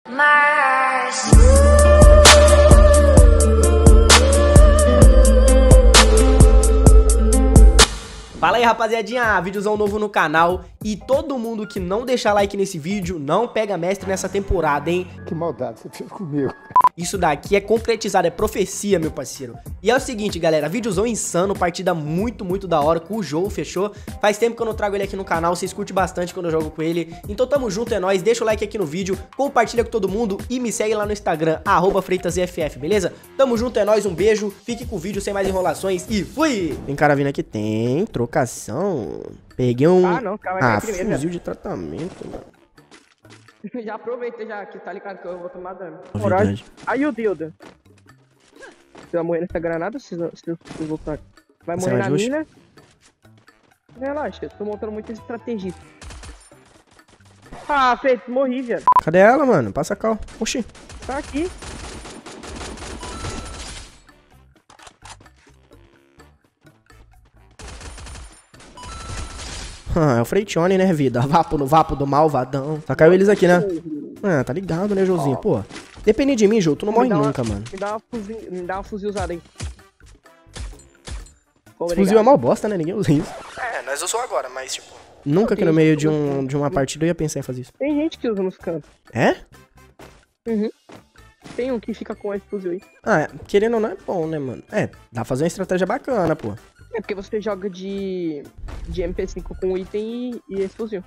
Mas... Fala aí, rapaziadinha, vídeozão novo no canal. E todo mundo que não deixar like nesse vídeo não pega mestre nessa temporada, hein? Que maldade você fez comigo. Isso daqui é concretizado, é profecia, meu parceiro. E é o seguinte, galera, vídeozão insano, partida muito da hora com o Joe, fechou? Faz tempo que eu não trago ele aqui no canal, vocês curtem bastante quando eu jogo com ele. Então tamo junto, é nóis, deixa o like aqui no vídeo, compartilha com todo mundo e me segue lá no Instagram, @FreitasEFF, beleza? Tamo junto, é nóis, um beijo, fique com o vídeo sem mais enrolações e fui! Tem cara vindo aqui, tem trocação. Peguei um... fuzil de tratamento, mano. Já aproveita já que tá ligado que eu vou tomar dano. Verdade. Aí o Dilda. Você vai morrer nessa granada se eu voltar? Vai morrer na mina. Relaxa, eu tô montando muito estratégia. Ah, feito, morri, velho. Cadê ela, mano? Passa a cal. Oxi. Tá aqui. É o Freitione, né, vida? Vapo do malvadão. Só caiu eles aqui, né? Ah, tá ligado, né, Joãozinho? Pô, depende de mim, Jô, tu não morre nunca, mano. Me dá uma fuzilzada aí. Fuzil é mal bosta, né? Ninguém usa isso. É, nós usamos agora, mas tipo... Nunca que no meio de uma partida eu ia pensar em fazer isso. Tem gente que usa nos cantos. É? Uhum. Tem um que fica com esse fuzil aí. Ah, querendo ou não é bom, né, mano? É, dá pra fazer uma estratégia bacana, pô. É porque você joga de MP5 com item e esse fuzil.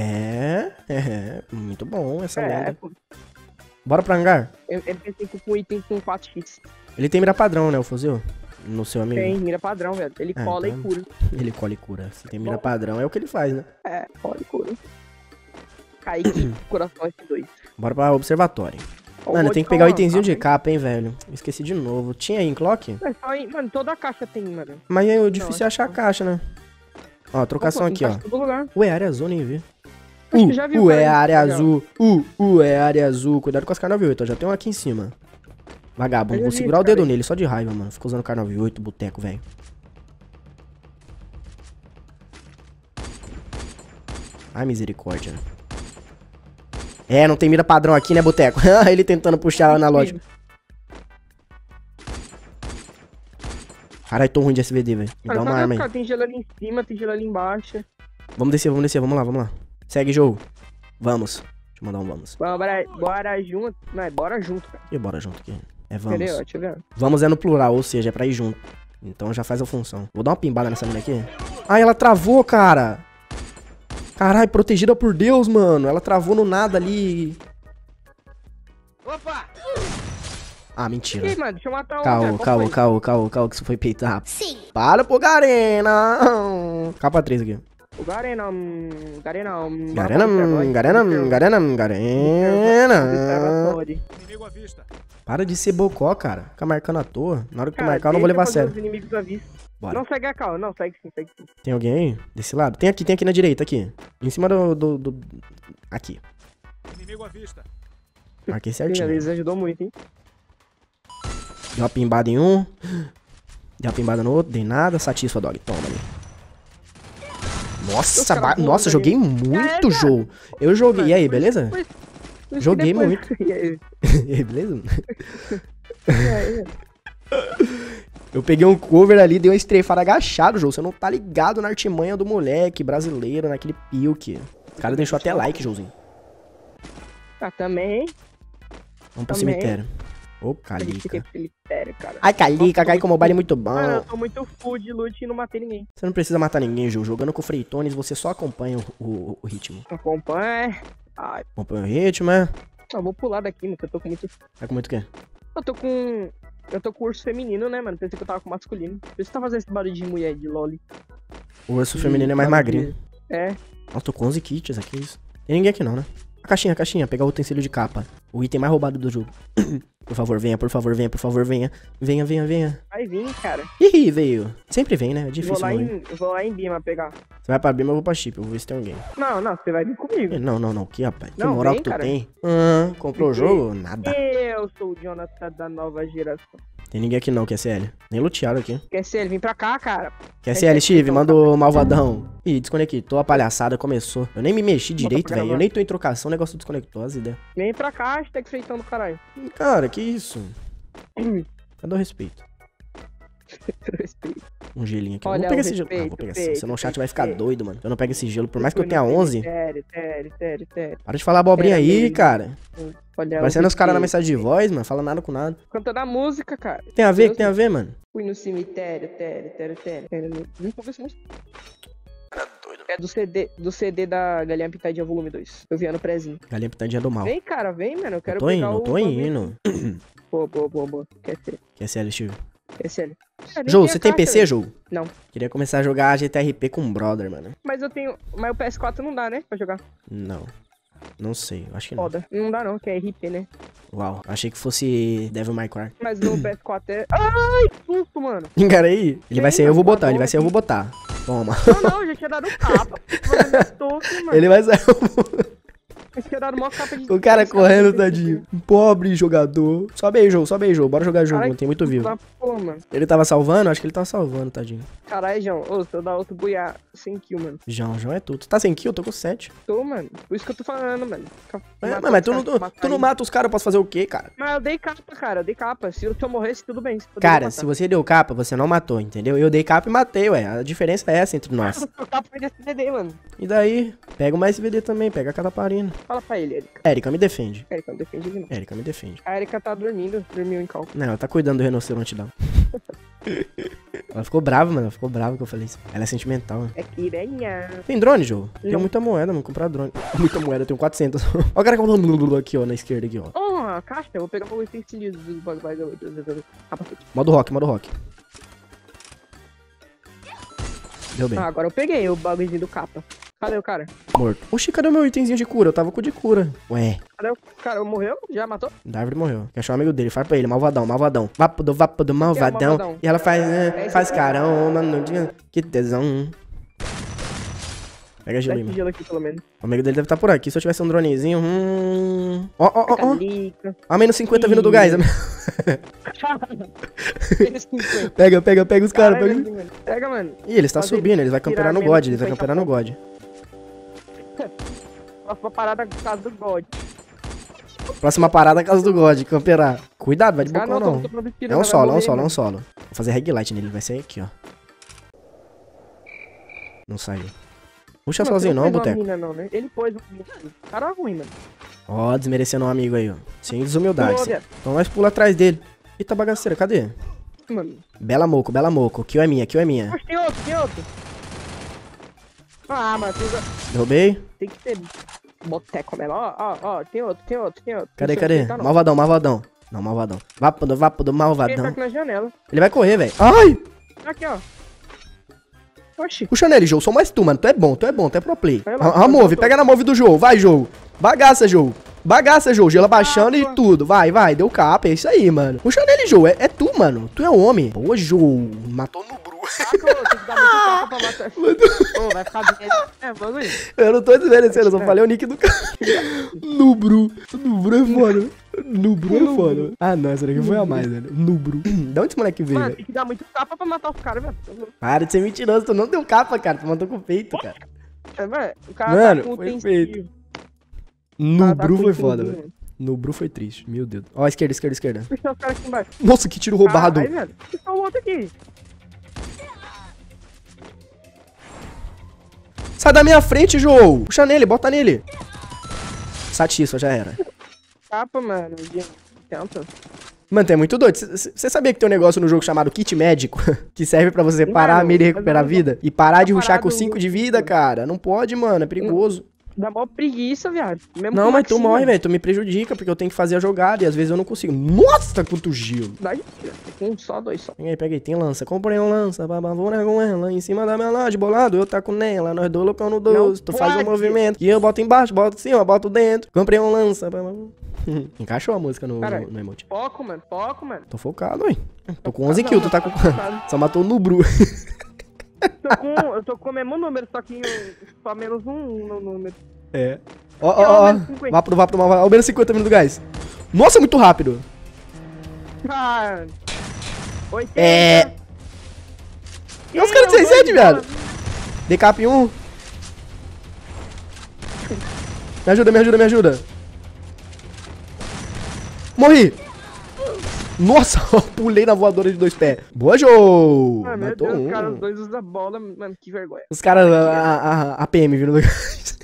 Muito bom essa lenda. Pô. Bora pra hangar? MP5 com item com 4x. Ele tem mira padrão, né, o fuzil? No seu amigo? Tem mira padrão, velho. Ele cola então... e cura. Ele cola e cura. Se tem mira padrão, é o que ele faz, né? É, cola e cura. Kaique, coração F2. Bora pra observatório. Mano, tem que pegar o itemzinho de capa, hein, velho. Esqueci de novo. Tinha aí em clock? É só aí, mano, toda a caixa tem, mano. Mas é difícil achar a caixa, né? Ó, trocação aqui, ó. Ué, área azul, nem vi. É área azul. É área azul. Cuidado com as Kar98, ó. Já tem um aqui em cima. Vagabundo, vou segurar o dedo nele, só de raiva, mano. Fico usando Kar98, boteco, velho. Ai, misericórdia. É, não tem mira padrão aqui, né, boteco? Ele tentando puxar na loja. Caralho, tô ruim de SVD, velho. Me dá uma arma aí. Tem gelo ali em cima, tem gelo ali embaixo. Vamos descer, vamos lá. Segue, jogo. Vamos. Deixa eu mandar um vamos. Bora junto. Não, é bora junto, cara. E bora junto aqui. É vamos. Entendeu? Deixa eu ver. Vamos é no plural, ou seja, é pra ir junto. Então já faz a função. Vou dar uma pimbada nessa mina aqui. Ai, ela travou, cara. Caralho, protegida por Deus, mano. Ela travou no nada ali. Opa! Ah, mentira. Ih, mano, deixa eu matar um. Caô, que isso foi peitar. Sim. Para, pô, Garena. Capa 3 aqui. O Garena. Para de ser bocó, cara. Fica marcando à toa. Na hora que tu marcar, eu não vou levar a sério. Bora. Não segue a cal, não, segue sim. Tem alguém aí? Desse lado? Tem aqui na direita, aqui. Em cima do... Aqui. Inimigo à vista. Marquei certinho. Eles ajudou muito, hein? Deu uma pimbada em um. Deu uma pimbada no outro. Dei nada. Satisfa, dog. Toma ali. Nossa, joguei muito jogo. Eu joguei. E aí, beleza? Joguei muito. E aí, beleza? Eu peguei um cover ali, dei uma estrefada agachado, Jô. Você não tá ligado na artimanha do moleque brasileiro, naquele pilque. O cara deixou até like, Joãozinho. Ah, também. Vamos pro cemitério. Ô, Calica. Cara. Ai, Calica, cai com mobile muito bom. Mano, eu tô muito full de loot e não matei ninguém. Você não precisa matar ninguém, Jô. Jogando com o Freitones, você só acompanha o ritmo. Acompanha. Ai. Acompanha o ritmo, é? Eu vou pular daqui, mano, que eu tô com muito... Tá com muito o quê? Eu tô com urso feminino, né, mano? Pensei que eu tava com masculino. Por isso tá fazendo esse barulho de mulher, de loli. O urso feminino é mais magrinho. É. Nossa, tô com 11 kits aqui, isso. Tem ninguém aqui não, né? A caixinha, pegar o utensílio de capa. O item mais roubado do jogo. Por favor, venha. Venha. Vai vir, cara. Ih, veio. Sempre vem, né? É difícil. Eu vou lá em Bima pegar. Você vai pra Bima, eu vou pra Chip. Eu vou ver se tem alguém. Não, você vai vir comigo. Não. Que, rapaz? Que Não, moral vem, que tu cara. tem? Comprou o jogo? Nada. Eu sou o Jonathan da nova geração. Tem ninguém aqui não, QSL. Nem lutearam aqui. QSL, vem pra cá, cara. QSL, Steve, manda o malvadão. Ih, desconectou, a palhaçada começou. Eu nem me mexi direito, velho. Eu nem tô em trocação, o negócio desconectou as ideias. Vem pra cá, hashtag feitão do caralho. Cara, que isso? Cadê o respeito? Respeito. Um gelinho aqui. Olha, Vou pegar esse respeito, gelo. Ah, vou pegar esse. respeito, Senão o chat vai ficar respeito. doido, mano. Eu não pego esse gelo, por mais que eu tenha 11. Sério. Para de falar abobrinha Sério aí, mesmo. cara. Olha, Parecendo os caras na respeito. mensagem de voz, mano. Fala nada com nada. Cantando a música, cara. Tem a ver? Deus Que tem a ver, mano? Fui no cemitério, Vim pra ver essa música. É do CD da Galinha Pitadinha Volume 2. Eu vi no prezinho. Galinha pitadinha do mal. Vem, cara, vem, mano. Eu quero Tô pegar indo, o... tô indo. Boa. QSL, Steve. QSL. Jogo, você tem PC, jogo? Não. Queria começar a jogar GTRP com um brother, mano. Mas eu tenho... Mas o PS4 não dá, né? Pra jogar. Não. Não sei, acho que não. Foda. Não dá não, que é RP, né? Uau, achei que fosse Devil May Cry. Mas o PS4 é... Ai, que susto, mano. Engara aí. Ele vai Sim, ser eu mano, vou botar, tá ele vai bom ser eu vou aqui. botar. Toma. Não, eu já tinha dado capa. Mano, eu tô aqui, mano. Ele vai ser Eu tinha dado uma capa de... o cara de- correndo, de- tadinho. Pobre jogador. Sobe aí, jogo. Bora jogar jogo, Caralho, não tem muito vivo. Tá, pô, mano. Ele tava salvando? Acho que ele tava salvando, tadinho. Caralho, João. Ô, se eu dar outro buiá 100 kill, mano. João é tudo. Tu tá sem kill? Eu tô com 7. Tô, mano. Por isso que eu tô falando, mano. Mas tu não mata os caras, eu posso fazer o quê, cara? Mas eu dei capa, cara. Eu dei capa. Se eu morresse, tudo bem. Se Cara, se você deu capa, você não matou, entendeu? Eu dei capa e matei, ué. A diferença é essa entre nós. Eu capa foi desse DD, mano. E daí? Pega uma SVD também, pega a cataparina. Fala pra ele, Erika. Érica, me defende. Erika, não defende ele, não. Érica, me defende. A Erika tá dormindo. Dormiu em cal. Não, ela tá cuidando do rinoceronte dela. Ela ficou brava, mano. Ela ficou brava que eu falei isso. Ela é sentimental, mano. É piranha. Tem drone, Joe? Tenho Não. muita moeda, mano. Comprar drone. Muita moeda, eu tenho 400. Ó o cara que aqui, ó, na esquerda aqui, ó. Oh, caixa. Eu vou pegar o item estendido dos bagulhos. Capacete. Modo rock. Deu bem. Ah, agora eu peguei o bagulhozinho do capa. Cadê o cara? Morto. Oxi, cadê o meu itemzinho de cura? Eu tava com o de cura. Ué, Cadê o cara? Morreu? Já matou? da árvore morreu. Quer achar um amigo dele? Fala pra ele, malvadão. Vapo do malvadão. malvadão? E ela faz esse carão, mano. Que tesão. Pega Dá gelo aí, esse mano. gelo aqui, pelo menos. O amigo dele deve estar por aqui. Se eu tivesse um dronezinho. Ó. Calica. A menos 50 vindo do gás. Pega os caras. Pega, mano. Ih, ele está Fazer subindo. Ele vai camperar no menos God. Ele vai 50 camperar no God. Uma parada por causa do God. Próxima parada, casa do God. Camperar. Cuidado, vai de Ah, bocão não. tô produzindo, É um vai solo, morrer, mano. Vou fazer reg light nele, ele vai sair aqui, ó. Não saiu. Puxa Mano, sozinho você não, pôs uma boteco. mina, não, né? Ele pôs uma mina. Cara ruim, mano. Ó, desmerecendo um amigo aí, ó. Sem desumildade. Pulou, sem- viado. Então nós pula atrás dele. Eita bagaceira, cadê? Mano. Bela moco. Kill é minha. Mas tem outro. Ah, mas Derrubei. tem que ter boteco melhor. Ó, tem outro. Cadê? Tá, não. Malvadão. Não, malvadão. Vapo do Ele tá malvadão. aqui na janela. Ele vai correr, velho. Ai! Aqui, ó. Oxi. Puxa nele, Joe. Sou mais tu, mano. Tu é bom, tu é pro play. Vai lá, A move, eu tô- pega na move do jogo. Vai, jogo. Bagaça, jogo. Gelo abaixando e tudo. Vai. Deu capa. É isso aí, mano. Puxa nele, Joe. É tu, mano. Tu é homem. Boa, Joe. Matou no bru. Tem que dar muito capa pra matar. Ô, vai ficar bem. É, bagulho. Eu não tô desmerecendo, eu só falei o nick do cara. Nubru é foda. Nubru é foda. Ah, não, essa daqui foi a mais, velho. Nubru. Da onde esse moleque veio, Mano, velho? tem que dar muito capa pra matar os caras, velho. Para de ser mentiroso, tu não deu capa, cara. Tu matou com o peito, cara. É, mano, o cara Mano, tá com foi utensílio. feito. O cara tá Nubru com foi foda, utensílio, velho. Nubru foi triste, meu Deus. Ó, esquerda. Puxa os caras aqui embaixo. Nossa, que tiro roubado. Caralho, velho. Tem só o outro aqui. Sai da minha frente, Joe. Puxa nele, bota nele. Satisfa, já era. Capa, mano. Tenta. Mano, tu é muito doido. Você sabia que tem um negócio no jogo chamado kit médico? Que serve pra você parar a Mano, mira e mas recuperar a eu- vida? E parar de tá rushar com parado 5 de vida, cara. Não pode, mano. É perigoso. Dá mó preguiça, viado. Mesmo Não, com mas tu Maxine, morre, velho. Tu me prejudica, porque eu tenho que fazer a jogada e às vezes eu não consigo. Nossa, quanto gelo. Dá de tiro. Com um só, dois só. Peguei. Tem lança. Comprei uma lança, babavona com ela. Em cima da minha laje, bolado, eu taco nela. Nós dois loucão no 12. Tu faz um pode. movimento. E eu boto embaixo, boto em cima, boto dentro. Comprei uma lança. Encaixou a música no emote. Foco, mano. Tô focado, ué. Tô com 11 kills, tu tá com... Só matou o Nubru. Eu tô com o mesmo número, só que só menos um no número. É. Ó. menos 50. Vá pro mal. Ó, menos 50 minutos do gás. Nossa, muito rápido. Ah, 80. É os caras de 600, viado. Decap 1. Me ajuda, me ajuda, me ajuda. Morri. Nossa, pulei na voadora de 2 pés. Boa, Joe. Ai, meu Matou Deus, um. cara, os dois usam bola, mano, que vergonha. Os caras, a PM vindo do gás.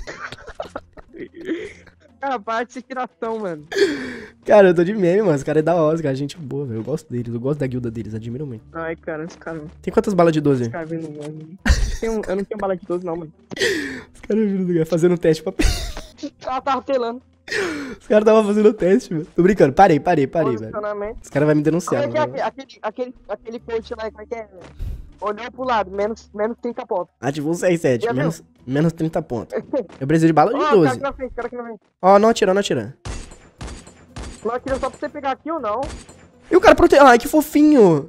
Cara, para de ser tiração, mano. Cara, eu tô de meme, mano. Os caras é da hora, os caras é gente boa, velho. Eu gosto deles, eu gosto da guilda deles, admiro muito. Ai, cara, esse cara... Tem quantas balas de 12? Esse cara vindo, mano. Eu não tenho bala de 12, não, mano. Os caras vindo do gás, fazendo teste pra... Ela tava telando. Os caras tava fazendo teste, mano. Tô brincando, parei, velho. Posicionamento. Os caras vão me denunciar, Como é que mano. é aquele coach lá, como é que é? Olhou pro lado, menos 30 pontos. Ativou o 6-7, Já menos 30 pontos. Eu preciso de bala de Ó, 12. cara aqui na frente, cara aqui na frente. Ó, não atira, não atira. Não atira só pra você pegar aqui ou não. E o cara protegeu. Ai, que fofinho.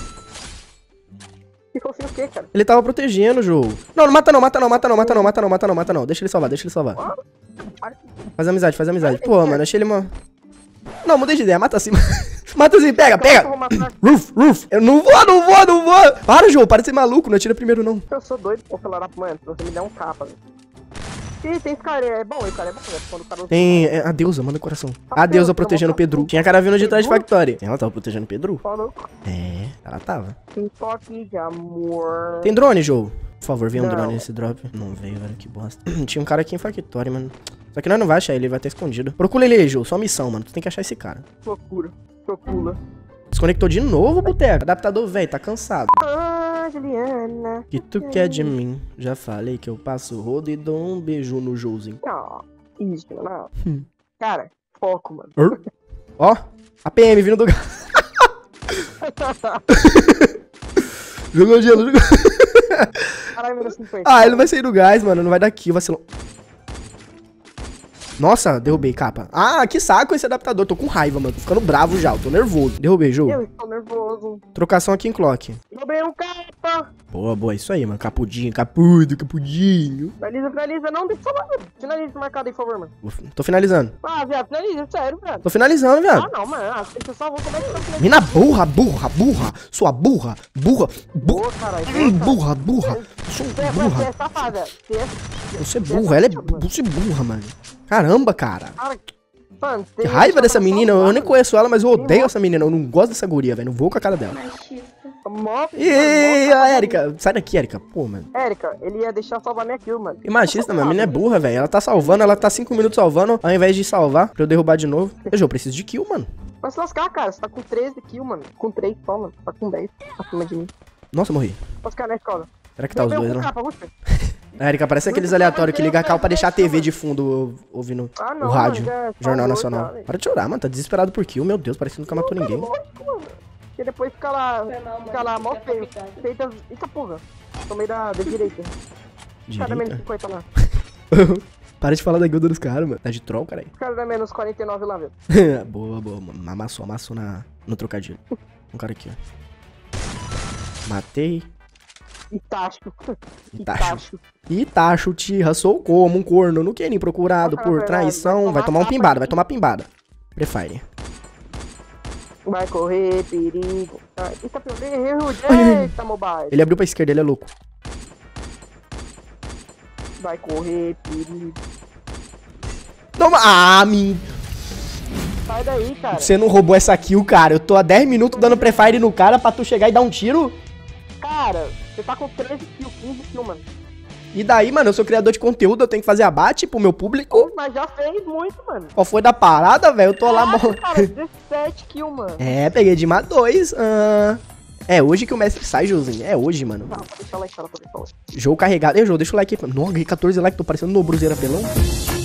Que fosse o quê, cara? Ele tava protegendo o jogo. Não, não mata não, mata não, mata não, mata não, mata não, mata não, mata não. Deixa ele salvar, deixa ele salvar. Faz amizade, faz amizade. Pô, mano, achei ele uma... Não, mudei de ideia, mata assim. Mata assim, pega, Então, eu pega. vou matar. Roof. Eu não vou. Para, João, para de ser maluco, não atira primeiro não. Eu sou doido pra falar pro mano, se você me der um capa, velho. Ih, tem esse cara, é bom, esse cara é bom, né? Quando o cara... Tem, a deusa, manda coração. A deusa protegendo o Pedro. Tinha cara vindo de trás de Factory. Ela tava protegendo o Pedro? Falou. É, ela tava. Tem toque de amor. Tem drone, Joe? Por favor, venha um Não. drone nesse drop. Não veio, velho, que bosta. Tinha um cara aqui em Factory, mano. Só que nós não vai achar ele vai estar escondido. Procura ele aí, Joe, só missão, mano. Tu tem que achar esse cara. Procura. Desconectou de novo, boteco. Adaptador, velho, tá cansado. Ah, Juliana. Que tu quer de mim? Já falei que eu passo o rodo e dou um beijo no Joezinho. Não, isso, não. Cara, foco, mano. Ó, a PM vindo do gás. Jogou gelo, jogou. Caralho, menos 50. Ah, ele não vai sair do gás, mano. Não vai dar kill, vacilão. Nossa, derrubei, capa. Ah, que saco esse adaptador. Tô com raiva, mano. Tô ficando bravo já. Tô nervoso. Derrubei, Ju. Eu estou nervoso. Trocação aqui em clock. Roubei um capa. Boa. Isso aí, mano. Capudinho. Capudinho. Finaliza. Não, deixa eu falar, mano. Finaliza esse marcado aí, por favor, mano. Tô finalizando. Ah, viado, finaliza, sério, viado. Tô finalizando, viado. Ah, não, mano. Ah, deixa eu só vou como é que tá finalizando. Mina burra. Sua burra. Boa, caralho. Burra. Sou burra. Você é safada. Você é burra. Ela é você é burra, mano. Caramba, cara. Mano, Que raiva dessa menina. Eu nem conheço ela, mas eu odeio essa menina. Eu não gosto dessa guria, velho. Não vou com a cara dela. Ih, a Erika. Sai daqui, Erika. Pô, mano. Erika, ele ia deixar salvar minha kill, mano. E machista, mano. A menina é burra, velho. Ela tá salvando, ela tá 5 minutos salvando, ao invés de salvar, pra eu derrubar de novo. Eu preciso de kill, mano. Vai se lascar, cara. Você tá com 13 kills, mano. Com 3 só, mano. Tá com 10 acima de mim. Nossa, morri. Vai ficar na escola. Será que tá os dois, não? Capa, você. A Erika parece aqueles aleatórios que liga a cal pra deixar a TV de fundo ouvindo Ah, não, o rádio. mano, Jornal tá Nacional. doido, cara. Para de chorar, mano. Tá desesperado por kill. Meu Deus, parece que nunca matou ninguém. Lógico, mano. Porque depois fica lá mó feio. Feita. Eita porra. Tomei da direita. Cada menos Direita. 50 lá. Para de falar da guilda dos caras, mano. Tá de troll, caralho. Cara da menos 49 lá, velho. Boa. Mano. Amassou no trocadilho. Um cara aqui, ó. Matei. Itacho. Itacho, Tira, sou como um corno no Kenin procurado por traição. Vai tomar uma pimbada. Prefire. Vai correr, perigo. Eita, eita, mobile. Ele abriu pra esquerda, ele é louco. Vai correr, perigo. Toma! Ah, Sai daí, cara. Você não roubou essa kill, cara. Eu tô há 10 minutos dando prefire no cara pra tu chegar e dar um tiro. Cara, você tá com 13 kills, 15 kills, mano. E daí, mano, eu sou criador de conteúdo, eu tenho que fazer abate pro meu público. Mas já fez muito, mano. Qual foi da parada, velho? Eu tô lá... Cara, 17 kills, mano. É, peguei de mais 2. É hoje que o mestre sai, Josinho. É hoje, mano. Tá, deixa lá, deixa lá. Jogo carregado. Ei, Jô, deixa o like aí. Nossa, 14 likes, tô parecendo no Bruzeiro apelão.